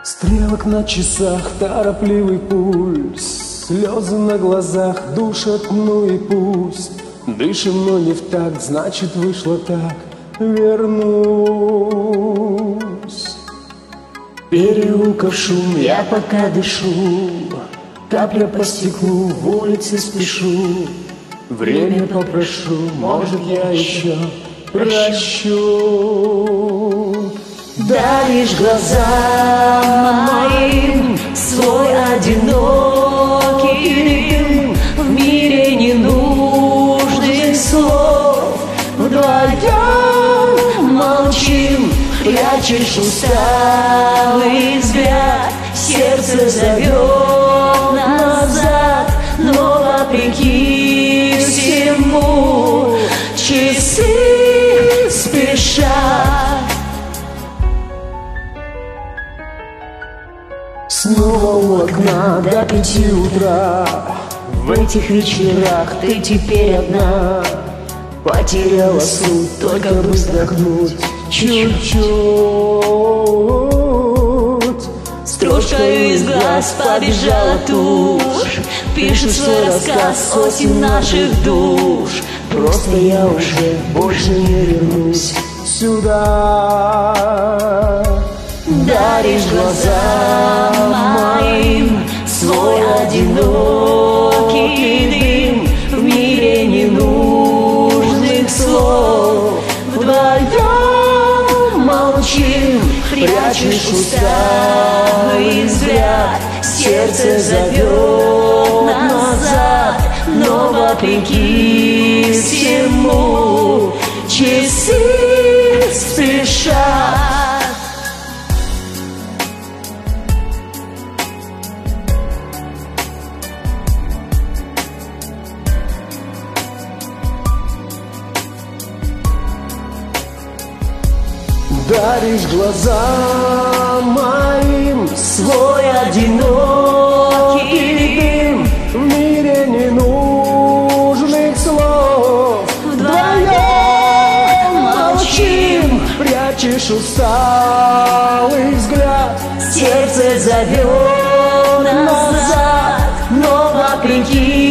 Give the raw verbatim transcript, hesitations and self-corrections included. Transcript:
Стрелок на часах, торопливый пульс, слезы на глазах душат, ну и пусть. Дышим, но не в такт, значит вышло так, вернусь. Переулков шум, я пока дышу, капля по стеклу, в улице спешу. Время попрошу, может я еще прощу. Даришь глазам моим свой одинокий дым, в мире ненужных слов. Вдвоем молчим, прячешь усталый взгляд, сердце зовет назад, но вопреки всему часы спешат. Снова у окна до пяти утра, в этих вечерах ты теперь одна. Потеряла суть, только бы вздохнуть чуть-чуть. Стружкою из глаз побежала тушь, пишет свой рассказ осень наших душ. Просто я уже больше не вернусь сюда. Даришь глазам моим свой одинокий дым, в мире ненужных слов. Вдвоем молчим, прячешь усталый взгляд, сердце зовет назад, но вопреки всему часы спешат. Даришь глазам моим свой одинокий дым, в мире ненужных слов. Вдвоем молчим, прячешь усталый взгляд, сердце зовет назад, но вопреки